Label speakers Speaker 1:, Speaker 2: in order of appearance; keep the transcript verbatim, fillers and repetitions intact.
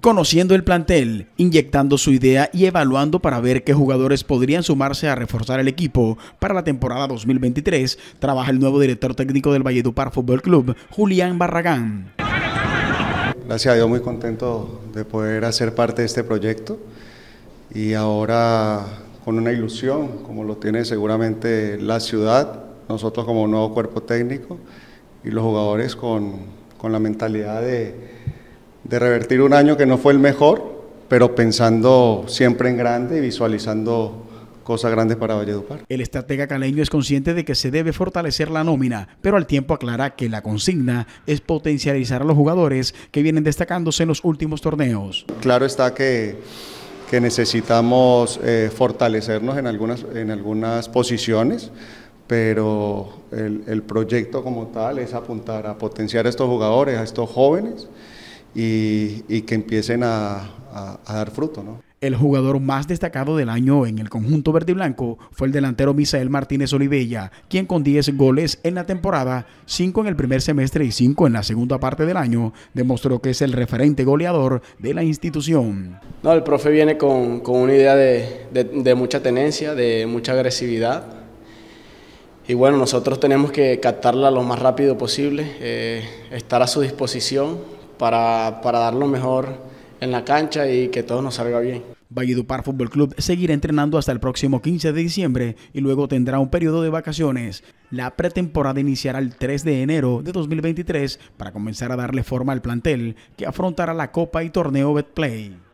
Speaker 1: Conociendo el plantel, inyectando su idea y evaluando para ver qué jugadores podrían sumarse a reforzar el equipo para la temporada dos mil veintitrés, trabaja el nuevo director técnico del Valledupar Fútbol Club, Julián Barragán.
Speaker 2: Gracias a Dios, muy contento de poder hacer parte de este proyecto y ahora con una ilusión, como lo tiene seguramente la ciudad, nosotros como nuevo cuerpo técnico y los jugadores con, con la mentalidad de de revertir un año que no fue el mejor, pero pensando siempre en grande y visualizando cosas grandes para Valledupar.
Speaker 1: El estratega caleño es consciente de que se debe fortalecer la nómina, pero al tiempo aclara que la consigna es potencializar a los jugadores que vienen destacándose en los últimos torneos.
Speaker 2: Claro está que, que necesitamos eh, fortalecernos en algunas, en algunas posiciones, pero el, el proyecto como tal es apuntar a potenciar a estos jugadores, a estos jóvenes, Y, y que empiecen a, a, a dar fruto, ¿no?
Speaker 1: El jugador más destacado del año en el conjunto verde y blanco fue el delantero Misael Martínez Olivella, quien con diez goles en la temporada, cinco en el primer semestre y cinco en la segunda parte del año, demostró que es el referente goleador de la institución.
Speaker 3: No, el profe viene con, con una idea de, de, de mucha tenencia, de mucha agresividad. Y bueno, nosotros tenemos que captarla lo más rápido posible, eh, estar a su disposición, Para, para dar lo mejor en la cancha y que todo nos salga bien.
Speaker 1: Valledupar Fútbol Club seguirá entrenando hasta el próximo quince de diciembre y luego tendrá un periodo de vacaciones. La pretemporada iniciará el tres de enero de dos mil veintitrés para comenzar a darle forma al plantel que afrontará la Copa y Torneo Betplay.